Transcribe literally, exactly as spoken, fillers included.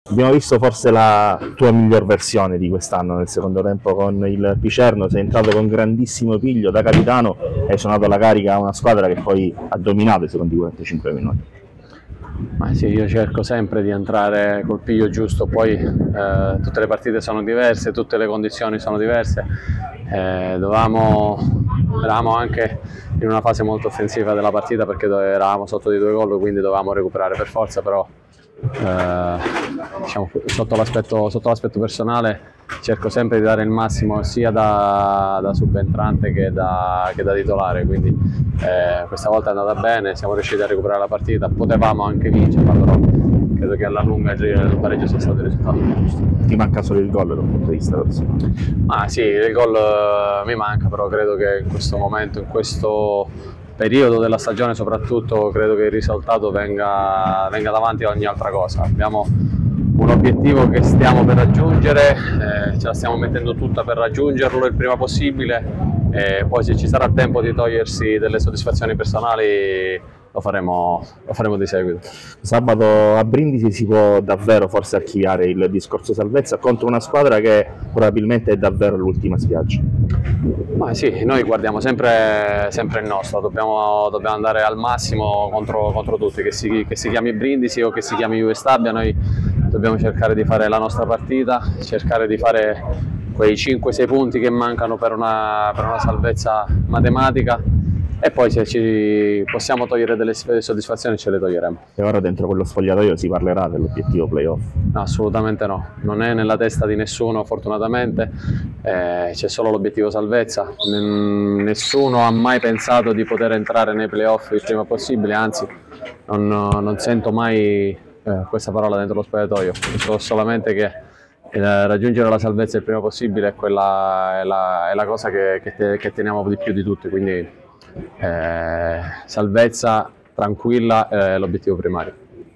Abbiamo visto forse la tua miglior versione di quest'anno nel secondo tempo con il Picerno, sei entrato con grandissimo piglio da capitano e hai suonato la carica a una squadra che poi ha dominato i secondi quarantacinque minuti. Ma sì, io cerco sempre di entrare col piglio giusto, poi eh, tutte le partite sono diverse, tutte le condizioni sono diverse, eh, dovevamo, eravamo anche in una fase molto offensiva della partita perché eravamo sotto di due gol, quindi dovevamo recuperare per forza, però eh, diciamo, sotto l'aspetto l'aspetto personale cerco sempre di dare il massimo sia da, da subentrante che da, che da titolare, quindi eh, questa volta è andata bene, siamo riusciti a recuperare la partita, potevamo anche vincerla, però credo che alla lunga il pareggio sia stato il risultato giusto. Ti manca solo il gol da un punto di vista personale? Ma sì, il gol uh, mi manca, però credo che in questo momento, in questo periodo della stagione soprattutto, credo che il risultato venga, venga davanti a ogni altra cosa. Abbiamo un obiettivo che stiamo per raggiungere, eh, ce la stiamo mettendo tutta per raggiungerlo il prima possibile e poi se ci sarà tempo di togliersi delle soddisfazioni personali lo faremo, lo faremo di seguito. Sabato a Brindisi si può davvero forse archiviare il discorso salvezza contro una squadra che probabilmente è davvero l'ultima spiaggia. Ma sì, noi guardiamo sempre, sempre il nostro, dobbiamo, dobbiamo andare al massimo contro, contro tutti, che si, che si chiami Brindisi o che si chiami Juve Stabia, noi dobbiamo cercare di fare la nostra partita, cercare di fare quei cinque sei punti che mancano per una, per una salvezza matematica e poi se ci possiamo togliere delle soddisfazioni ce le toglieremo. E ora dentro quello spogliatoio si parlerà dell'obiettivo playoff? No, assolutamente no, non è nella testa di nessuno fortunatamente, eh, c'è solo l'obiettivo salvezza, nessuno ha mai pensato di poter entrare nei playoff il prima possibile, anzi non, non sento mai eh, questa parola dentro lo spogliatoio, so solamente che eh, raggiungere la salvezza il prima possibile è, quella, è, la, è la cosa che, che, te, che teniamo di più di tutti, quindi Eh, salvezza tranquilla è l'obiettivo primario.